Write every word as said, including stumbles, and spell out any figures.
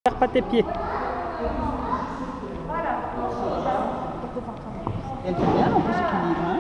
Perds pas tes pieds. Elle fait bien en plus équilibre. Hein.